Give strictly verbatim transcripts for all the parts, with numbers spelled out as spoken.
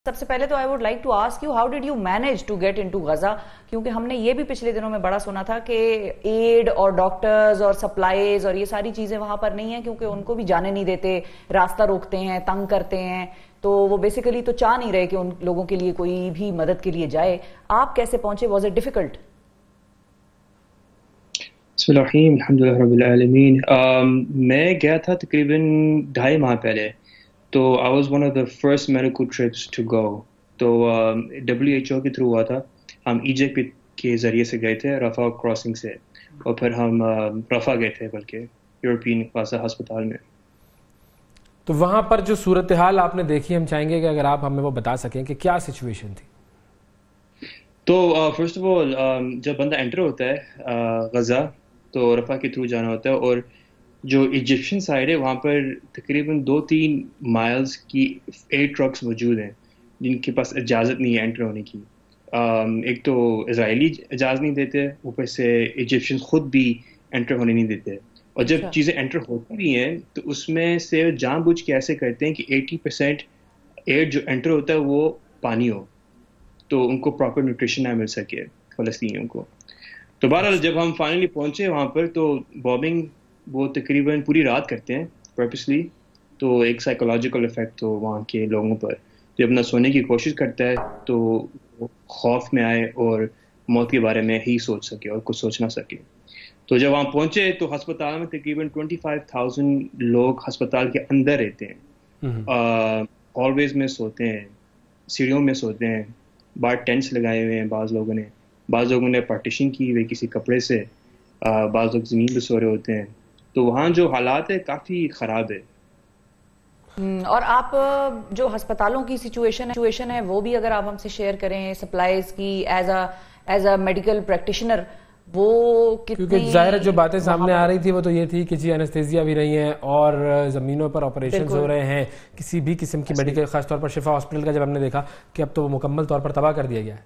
سب سے پہلے تو I would like to ask you how did you manage to get into Gaza, کیونکہ ہم نے یہ بھی پچھلے دنوں میں بڑا سنا تھا کہ ایڈ اور ڈاکٹرز اور سپلائیز اور یہ ساری چیزیں وہاں پر نہیں ہیں کیونکہ ان کو بھی جانے نہیں دیتے، راستہ روکتے ہیں، تنگ کرتے ہیں، تو وہ بیسیکلی تو چاہ نہیں رہے کہ ان لوگوں کے لیے کوئی بھی مدد کے لیے جائے. آپ کیسے پہنچے؟ Was it difficult? بسم اللہ الرحیم الحمد للہ رب العالمین. میں گیا تھا تقریباً ڈھائی ماہ پہلے، تو I was one of the first medical trips to go. تو ڈبلیو ایچ او کے تھرو ہوا تھا. ہم ایجپٹ کے ذریعے سے گئے تھے، رفح کراسنگ سے، اور پھر ہم رفح گئے تھے بلکہ یورپین غزہ ہسپتال میں. تو وہاں پر جو صورتحال آپ نے دیکھی، ہم چاہیں گے کہ اگر آپ ہمیں وہ بتا سکیں کہ کیا سچویشن تھی. تو فرسٹ آف آل جب بندہ انٹر ہوتا ہے غزہ تو رفح کے تھرو جانا ہوتا ہے، اور جو ایجپشن سائڈ ہے وہاں پر تقریباً دو تین مائلز کی ایئر ٹرکس موجود ہیں جن کے پاس اجازت نہیں ہے انٹر ہونے کی. ایک تو اسرائیلی اجازت نہیں دیتے، اوپر سے ایجپشن خود بھی انٹر ہونے نہیں دیتے. اور جب چیزیں انٹر ہوتی بھی ہیں تو اس میں سے جان بوجھ کے ایسے کرتے ہیں کہ ایٹی پرسینٹ ایئر جو انٹر ہوتا ہے وہ پانی ہو، تو ان کو پراپر نیوٹریشن نہ مل سکے فلسطینیوں کو. تو بہرحال جب ہم فائنلی پہنچے وہاں پر تو بومبنگ وہ تقریباً پوری رات کرتے ہیں پرپسلی. تو ایک سائیکولوجیکل افیکٹ تو وہاں کے لوگوں پر، جب اپنا سونے کی کوشش کرتا ہے تو خوف میں آئے اور موت کے بارے میں ہی سوچ سکے اور کچھ سوچ نہ سکے. تو جب وہاں پہنچے تو ہسپتال میں تقریباً ٹوئنٹی فائیو تھاؤزینڈ لوگ ہسپتال کے اندر رہتے ہیں، ہال ویز میں سوتے ہیں، سیڑھیوں میں سوتے ہیں، باہر ٹینٹس لگائے ہوئے ہیں. بعض لوگوں نے بعض لوگوں نے پارٹیشن کی ہوئی کسی کپڑے سے، بعض لوگ زمین پہ سو رہے ہوتے ہیں. تو وہاں جو حالات ہے کافی خراب ہے. اور آپ جو ہسپتالوں کی سچویشن ہے وہ بھی اگر آپ ہم سے شیئر کریں، سپلائیز کی as a as a medical practitioner, وہ کیونکہ ظاہر جو باتیں سامنے آ رہی تھی وہ تو یہ تھی کہ جی انستھیزیا بھی رہی ہیں اور زمینوں پر آپریشنز ہو رہے ہیں. کسی بھی قسم کی میڈیکل، خاص طور پر شفا ہاسپٹل کا جب ہم نے دیکھا کہ اب تو وہ مکمل طور پر تباہ کر دیا گیا ہے.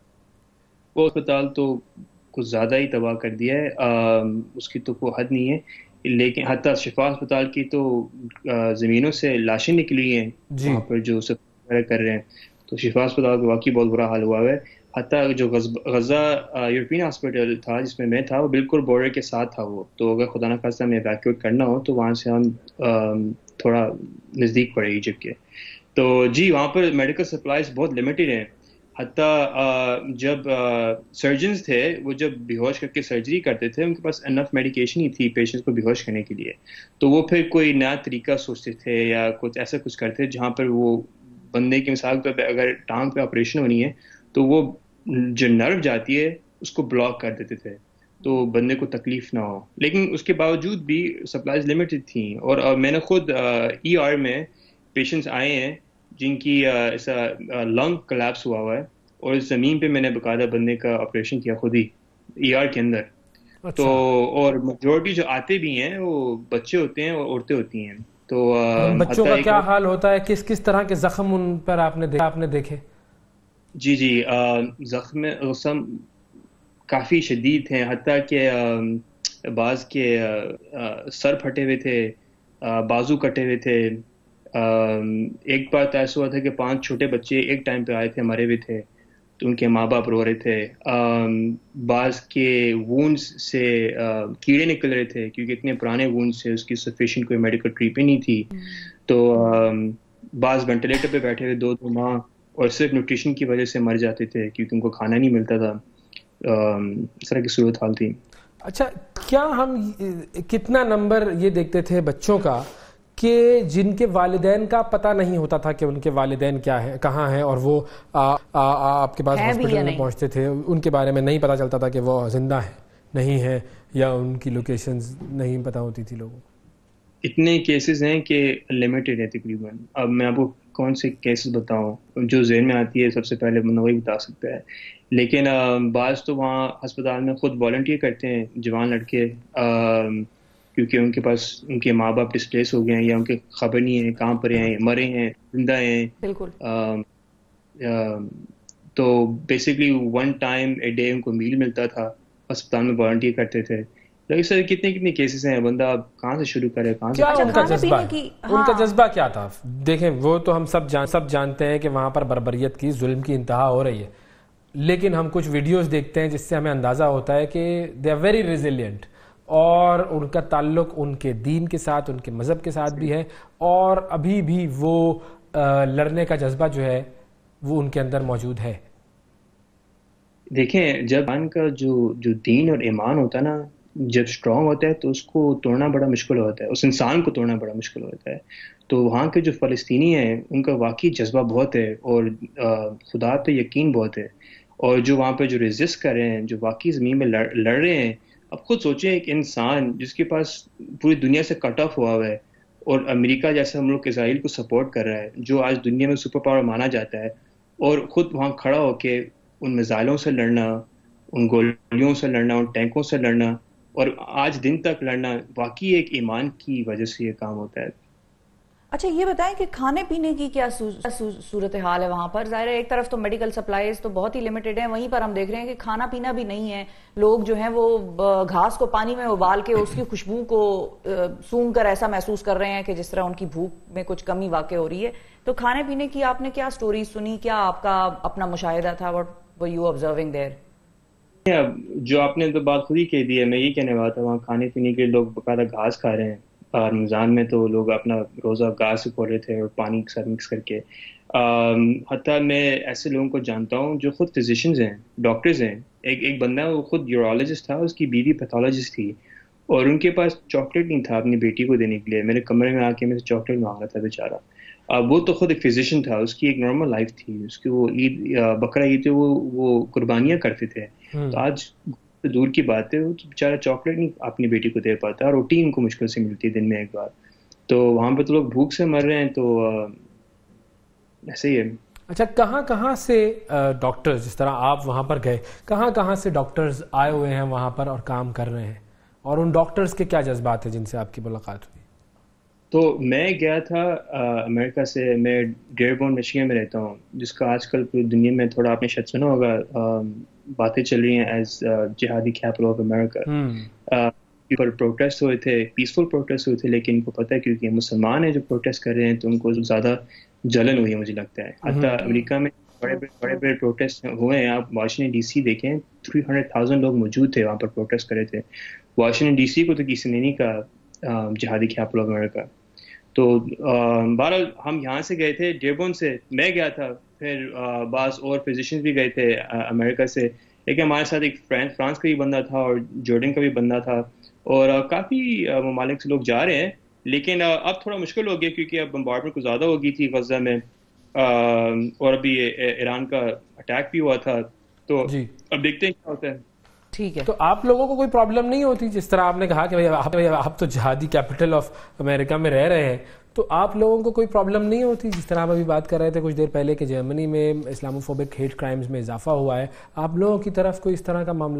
وہ اسپتال تو کچھ زیادہ ہی تباہ کر دیا ہے، اس کی تو کوئی حد نہیں ہے. لیکن حتیٰ شفا اسپتال کی تو زمینوں سے لاشیں نکلی ہیں وہاں پر جو سب کر رہے ہیں. تو شفا اسپتال کا واقعی بہت برا حال ہوا ہے. حتیٰ جو غزہ یورپین ہاسپٹل تھا جس میں میں تھا وہ بالکل بارڈر کے ساتھ تھا وہ. تو اگر خدا نہ خواستہ ہمیں ایویکیویٹ کرنا ہو تو وہاں سے ہم تھوڑا نزدیک پڑے ایجپٹ کے. تو جی وہاں پر میڈیکل سپلائز بہت لمیٹڈ ہیں. حتیٰ جب سرجنز تھے وہ جب بے ہوش کر کے سرجری کرتے تھے ان کے پاس انف میڈیکیشن ہی تھی پیشنٹس کو بے ہوش کرنے کے لیے. تو وہ پھر کوئی نیا طریقہ سوچتے تھے یا کچھ ایسا کچھ کرتے جہاں پر وہ بندے کی مثال طور پہ اگر ٹانگ پہ آپریشن ہونی ہے تو وہ جو نرو جاتی ہے اس کو بلاک کر دیتے تھے تو بندے کو تکلیف نہ ہو. لیکن اس کے باوجود بھی سپلائز لمیٹڈ تھیں. اور میں نے خود ای آر میں پیشنٹس آئے ہیں جن کی ایسا لنگ کلیپس ہوا ہوا ہے اور اس زمین پہ میں نے باقاعدہ بندے کا آپریشن کیا خود ہی ای آر کے اندر. تو اور میجورٹی جو آتے بھی ہیں وہ بچے ہوتے ہیں اور عورتیں ہوتی ہیں. تو بچوں کا کیا حال ہوتا ہے؟ کس کس طرح کے زخم ان پر آپ نے آپ نے دیکھے؟ جی جی زخم غسم کافی شدید ہیں. حتیٰ کہ بعض کے سر پھٹے ہوئے تھے، بازو کٹے ہوئے تھے. ایک بار تو ایسا ہوا تھا کہ پانچ چھوٹے بچے ایک ٹائم پہ آئے تھے، مرے ہوئے تھے، تو ان کے ماں باپ رو رہے تھے. بعض کے وونڈز سے کیڑے نکل رہے تھے کیونکہ اتنے پرانے وونڈز سے اس کی سفیشینٹ کوئی میڈیکل ٹریٹمنٹ نہیں تھی. تو بعض وینٹیلیٹر پہ بیٹھے ہوئے دو دو ماہ اور صرف نیوٹریشن کی وجہ سے مر جاتے تھے کیونکہ ان کو کھانا نہیں ملتا تھا. اس طرح کی صورت حال تھی. اچھا، کیا ہم کتنا نمبر یہ دیکھتے تھے بچوں کا کہ جن کے والدین کا پتہ نہیں ہوتا تھا کہ ان کے والدین کیا ہیں، کہاں ہیں، اور وہ آپ کے پاس ہاسپٹل میں پہنچتے تھے، ان کے بارے میں نہیں پتہ چلتا تھا کہ وہ زندہ ہیں نہیں ہیں، یا ان کی لوکیشنز نہیں پتہ ہوتی تھی لوگوں کو؟ اتنے کیسز ہیں کہ لمیٹڈ ہے تقریباً. اب میں آپ کو کون سے کیسز بتاؤں، جو ذہن میں آتی ہے سب سے پہلے بندہ وہی بتا سکتا ہے. لیکن بعض تو وہاں ہسپتال میں خود والنٹیئر کرتے ہیں جوان لڑکے، کیونکہ ان کے پاس ان کے ماں باپ ڈسپلیس ہو گئے ہیں یا ان کے خبر نہیں ہے کہاں پر ہیں، مرے ہیں، زندہ ہیں. بالکل. تو basically one time a day ان کو میل ملتا تھا، ہسپتال میں والنٹیئر کرتے تھے. ڈاکٹر صاحب کتنے کتنے کیسز ہیں, بندہ کہاں سے شروع کرے, کہاں سے کیا ان کا جذبہ ان کا جذبہ کیا تھا؟ دیکھیں وہ تو ہم سب جان سب جانتے ہیں کہ وہاں پر بربریت کی, ظلم کی انتہا ہو رہی ہے, لیکن ہم کچھ ویڈیوز دیکھتے ہیں جس سے ہمیں اندازہ ہوتا ہے کہ دے آر ویری ریزیلینٹ, اور ان کا تعلق ان کے دین کے ساتھ, ان کے مذہب کے ساتھ بھی ہے, اور ابھی بھی وہ لڑنے کا جذبہ جو ہے وہ ان کے اندر موجود ہے. دیکھیں جب ان کا جو جو دین اور ایمان ہوتا ہے نا, جب اسٹرانگ ہوتا ہے تو اس کو توڑنا بڑا مشکل ہوتا ہے, اس انسان کو توڑنا بڑا مشکل ہوتا ہے. تو وہاں کے جو فلسطینی ہیں ان کا واقعی جذبہ بہت ہے, اور خدا پہ یقین بہت ہے, اور جو وہاں پہ جو ریزسٹ کر رہے ہیں, جو واقعی زمین میں لڑ لڑ رہے ہیں. اب خود سوچیں ایک انسان جس کے پاس پوری دنیا سے کٹ آف ہوا ہوا ہے, اور امریکہ جیسا ملک اسرائیل کو سپورٹ کر رہا ہے, جو آج دنیا میں سپر پاور مانا جاتا ہے, اور خود وہاں کھڑا ہو کے ان میزائلوں سے لڑنا, ان گولیوں سے لڑنا, ان ٹینکوں سے لڑنا, اور آج دن تک لڑنا, واقعی ایک ایمان کی وجہ سے یہ کام ہوتا ہے. اچھا یہ بتائیں کہ کھانے پینے کی کیا صورتحال ہے وہاں پر؟ ظاہر ہے ایک طرف تو میڈیکل سپلائیز تو بہت ہی لمیٹڈ ہیں, وہیں پر ہم دیکھ رہے ہیں کہ کھانا پینا بھی نہیں ہے. لوگ جو ہیں وہ گھاس کو پانی میں ابال کے اس کی خوشبو کو سونگھ کر ایسا محسوس کر رہے ہیں کہ جس طرح ان کی بھوک میں کچھ کمی واقع ہو رہی ہے. تو کھانے پینے کی آپ نے کیا سٹوری سنی, کیا آپ کا اپنا مشاہدہ تھا, what were you observing there؟ جو آپ نے تو بات خود ہی کہہ دی ہے, میں یہ کہنے والا تھا, وہاں کھانے پینے کے لوگ باقاعدہ گھاس کھا رہے ہیں. رمضان میں تو لوگ اپنا روزہ گھاس سے کھول رہے تھے اور پانی کے ساتھ مکس کر کے. حتیٰ میں ایسے لوگوں کو جانتا ہوں جو خود فزیشنز ہیں, ڈاکٹرز ہیں. ایک ایک بندہ وہ خود یورولوجسٹ تھا, اس کی بیوی پیتھولوجسٹ تھی, اور ان کے پاس چاکلیٹ نہیں تھا اپنی بیٹی کو دینے کے لیے. میرے کمرے میں آ کے میں سے چاکلیٹ مانگا تھا بیچارہ. وہ تو خود ایک فزیشین تھا, اس کی ایک نارمل لائف تھی, اس کی وہ عید بقرہ عید پہ وہ وہ قربانیاں کرتے تھے. تو آج دور کی بات ہے, وہ تو بیچارہ چاکلیٹ نہیں اپنی بیٹی کو دے پاتا, روٹی ان کو مشکل سے ملتی ہے دن میں ایک بار. تو وہاں پہ تو لوگ بھوک سے مر رہے ہیں, تو ایسے ہی ہے. اچھا کہاں کہاں سے ڈاکٹرز, جس طرح آپ وہاں پر گئے, کہاں کہاں سے ڈاکٹرز آئے ہوئے ہیں وہاں پر اور کام کر رہے ہیں, اور ان ڈاکٹرز کے کیا جذبات ہیں جن سے آپ کی ملاقات ہوئی؟ تو میں گیا تھا امریکہ سے, میں ڈیئربورن میشیگن میں رہتا ہوں, جس کا آج کل پوری دنیا میں تھوڑا آپ نے شاید سنا ہوگا, باتیں چل رہی ہیں ایز جہادی کیپٹل آف امریکہ. پر پروٹیسٹ ہوئے تھے, پیسفل پروٹیسٹ ہوئے تھے, لیکن ان کو پتہ ہے کیونکہ مسلمان ہیں جو پروٹیسٹ کر رہے ہیں تو ان کو زیادہ جلن ہوئی ہے مجھے لگتا ہے. حتیٰ امریکہ میں بڑے بڑے بڑے بڑے پروٹیسٹ ہوئے ہیں. آپ واشنگٹن ڈی سی دیکھیں, تھری ہنڈریڈ تھاؤزینڈ لوگ موجود تھے وہاں پر پروٹیسٹ کر رہے تھے. واشنگٹن ڈی سی کو تو کسی نے نہیں کہا جہادی کیپٹل آف امریکہ. تو بہرحال ہم یہاں سے گئے تھے, ڈیئربورن سے میں گیا تھا, پھر بعض اور فزیشنز بھی گئے تھے امریکہ سے, لیکن ہمارے ساتھ ایک فرانس کا بھی بندہ تھا اور جارڈن کا بھی بندہ تھا, اور کافی ممالک سے لوگ جا رہے ہیں. لیکن اب تھوڑا مشکل ہو گیا کیونکہ اب بمبارڈمنٹ کو زیادہ ہو گئی تھی غزہ میں, اور ابھی ایران کا اٹیک بھی ہوا تھا, تو اب دیکھتے ہیں کیا ہوتا ہے. ٹھیک ہے, تو آپ لوگوں کو کوئی پرابلم نہیں ہوتی, جس طرح آپ نے کہا کہ آپ تو جہادی کیپٹل آف امریکہ میں رہ رہے ہیں, تو آپ لوگوں کو کوئی پرابلم نہیں ہوتی, جس طرح ہم ابھی بات کر رہے تھے کچھ دیر پہلے کہ جرمنی میں اسلاموفوبک ہیٹ کرائمز میں اضافہ ہوا ہے, آپ لوگوں کی طرف کوئی اس طرح کا معاملہ؟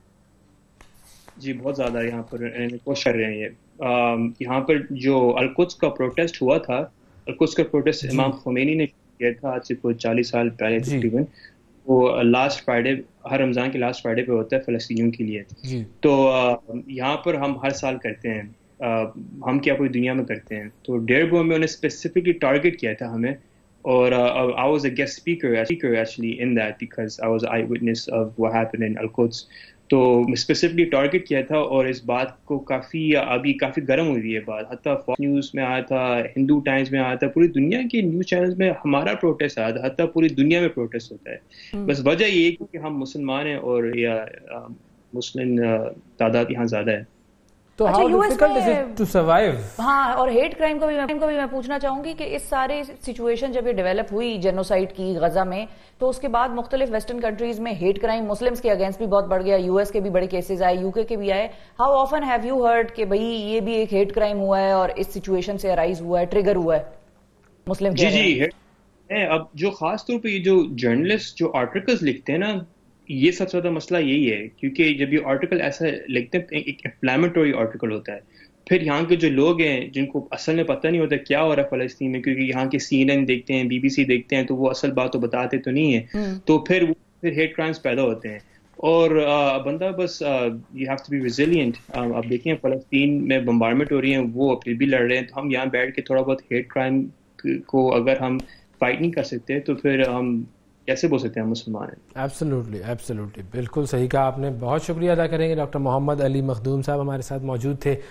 جی بہت زیادہ یہاں پر کوشش کر رہے ہیں. یہ یہاں پر جو القدس کا پروٹیسٹ ہوا تھا, القدس کا پروٹیسٹ امام خمینی نے کیا تھا آج سے کوئی چالیس سال پہلے تقریباً. وہ لاسٹ فرائیڈے, ہر رمضان کے لاسٹ فرائیڈے پہ ہوتا ہے فلسطینیوں کے لیے. تو یہاں پر ہم ہر سال کرتے ہیں, ہم کیا پوری دنیا میں کرتے ہیں. تو ڈیئربورن میں انہیں اسپیسیفکلی ٹارگیٹ کیا تھا ہمیں, اور I was a guest speaker speaker actually in that because I was an eyewitness of what happened in Al-Quds. تو اسپیسیفکلی ٹارگیٹ کیا تھا, اور اس بات کو کافی ابھی کافی گرم ہوئی ہے بات. حتیٰ فاکس نیوز میں آیا تھا, ہندو ٹائمز میں آیا تھا, پوری دنیا کے نیوز چینلز میں ہمارا پروٹیسٹ آیا تھا. حتیٰ پوری دنیا میں پروٹیسٹ ہوتا ہے. بس وجہ یہ ہے کہ ہم مسلمان ہیں اور یا مسلم تعداد یہاں زیادہ ہے. تو how difficult is it to survive؟ ہاں, اور ہیٹ کرائم کا بھی میں بھی میں پوچھنا چاہوں گی کہ اس سارے سچویشن جب یہ ڈیولپ ہوئی جینوسائیڈ کی غزہ میں, تو اس کے بعد مختلف ویسٹرن کنٹریز میں ہیٹ کرائم مسلمس کے اگینسٹ بھی بہت بڑھ گیا. یو ایس کے بھی بڑے کیسز آئے, یو کے کے بھی آئے. How often have you heard کہ بھائی یہ بھی ایک ہیٹ کرائم ہوا ہے اور اس سچویشن سے ارائز ہوا ہے, ٹریگر ہوا ہے مسلم؟ جی جی, اب جو خاص طور پہ یہ جو جرنلسٹ جو آرٹیکلز لکھتے ہیں نا, یہ سب سے زیادہ مسئلہ یہی ہے, کیونکہ جب یہ آرٹیکل ایسا لکھتے ہیں ایک انفلیمیٹری آرٹیکل ہوتا ہے, پھر یہاں کے جو لوگ ہیں جن کو اصل میں پتہ نہیں ہوتا کیا ہو رہا ہے فلسطین میں, کیونکہ یہاں کے سی این این دیکھتے ہیں, بی بی سی دیکھتے ہیں, تو وہ اصل بات تو بتاتے تو نہیں ہیں, تو پھر وہ پھر ہیٹ کرائمز پیدا ہوتے ہیں. اور بندہ بس you have to be resilient. آپ دیکھیں فلسطین میں بمبارمنٹ ہو رہی ہیں, وہ پھر بھی لڑ رہے ہیں, تو ہم یہاں بیٹھ کے تھوڑا بہت ہیٹ کرائم کو اگر ہم فائٹ نہیں کر سکتے تو پھر ہم کیسے بول سکتے ہیں ہم مسلمان ہیں؟ ایبسلیوٹلی ایبسلیوٹلی بالکل صحیح کہا آپ نے. بہت شکریہ ادا کریں گے. ڈاکٹر محمد علی مخدوم صاحب ہمارے ساتھ موجود تھے.